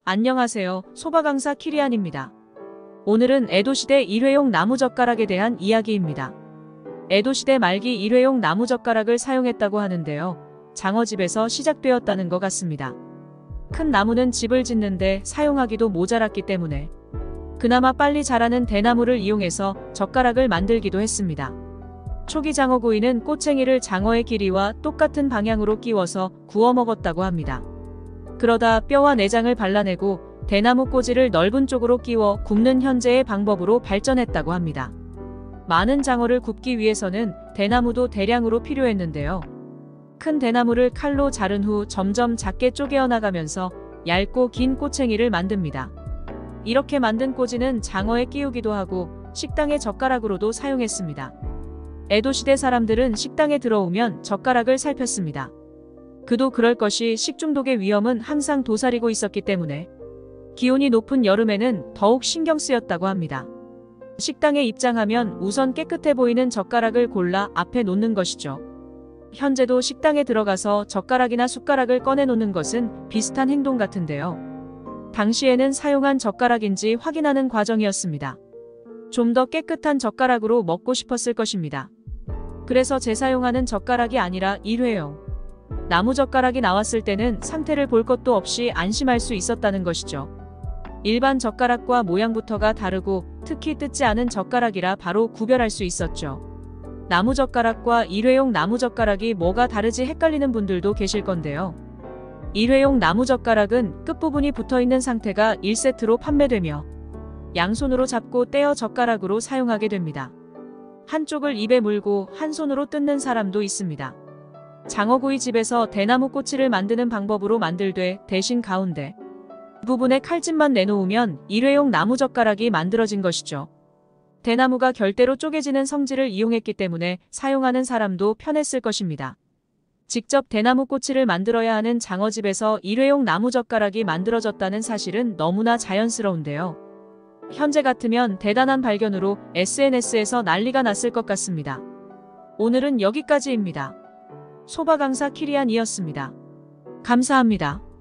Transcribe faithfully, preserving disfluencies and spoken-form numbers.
안녕하세요. 소바강사 키리안입니다. 오늘은 에도시대 일회용 나무젓가락에 대한 이야기입니다. 에도시대 말기 일회용 나무젓가락을 사용했다고 하는데요. 장어집에서 시작되었다는 것 같습니다. 큰 나무는 집을 짓는데 사용하기도 모자랐기 때문에 그나마 빨리 자라는 대나무를 이용해서 젓가락을 만들기도 했습니다. 초기 장어구이는 꼬챙이를 장어의 길이와 똑같은 방향으로 끼워서 구워 먹었다고 합니다. 그러다 뼈와 내장을 발라내고 대나무 꼬지를 넓은 쪽으로 끼워 굽는 현재의 방법으로 발전했다고 합니다. 많은 장어를 굽기 위해서는 대나무도 대량으로 필요했는데요. 큰 대나무를 칼로 자른 후 점점 작게 쪼개어 나가면서 얇고 긴 꼬챙이를 만듭니다. 이렇게 만든 꼬지는 장어에 끼우기도 하고 식당의 젓가락으로도 사용했습니다. 에도시대 사람들은 식당에 들어오면 젓가락을 살폈습니다. 그도 그럴 것이 식중독의 위험은 항상 도사리고 있었기 때문에 기온이 높은 여름에는 더욱 신경 쓰였다고 합니다. 식당에 입장하면 우선 깨끗해 보이는 젓가락을 골라 앞에 놓는 것이죠. 현재도 식당에 들어가서 젓가락이나 숟가락을 꺼내 놓는 것은 비슷한 행동 같은데요. 당시에는 사용한 젓가락인지 확인하는 과정이었습니다. 좀 더 깨끗한 젓가락으로 먹고 싶었을 것입니다. 그래서 재사용하는 젓가락이 아니라 일회용 나무젓가락이 나왔을 때는 상태를 볼 것도 없이 안심할 수 있었다는 것이죠. 일반 젓가락과 모양부터가 다르고 특히 뜯지 않은 젓가락이라 바로 구별할 수 있었죠. 나무젓가락과 일회용 나무젓가락이 뭐가 다르지 헷갈리는 분들도 계실 건데요. 일회용 나무젓가락은 끝부분이 붙어있는 상태가 일 세트로 판매되며 양손으로 잡고 떼어 젓가락으로 사용하게 됩니다. 한쪽을 입에 물고 한 손으로 뜯는 사람도 있습니다. 장어구이 집에서 대나무 꼬치를 만드는 방법으로 만들되 대신 가운데 부분에 칼집만 내놓으면 일회용 나무젓가락이 만들어진 것이죠. 대나무가 결대로 쪼개지는 성질을 이용했기 때문에 사용하는 사람도 편했을 것입니다. 직접 대나무 꼬치를 만들어야 하는 장어집에서 일회용 나무젓가락이 만들어졌다는 사실은 너무나 자연스러운데요. 현재 같으면 대단한 발견으로 에스엔에스에서 난리가 났을 것 같습니다. 오늘은 여기까지입니다. 소바강사 키리안이었습니다. 감사합니다.